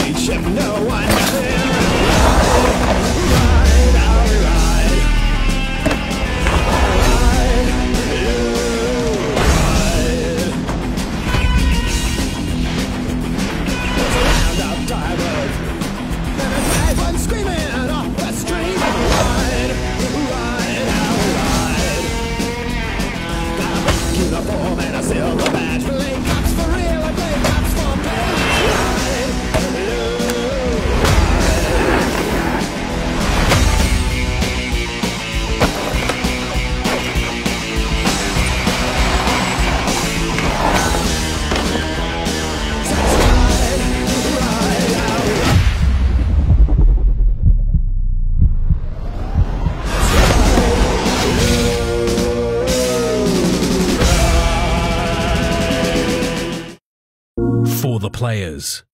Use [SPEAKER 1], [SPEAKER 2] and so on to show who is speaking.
[SPEAKER 1] late shift, no one there. Ride, I'll ride. Screaming off the street. Ride, ride, I'll ride. Got a big uniform and a silver badge. Play cops for real and play cops for pay. Ride,
[SPEAKER 2] For the players.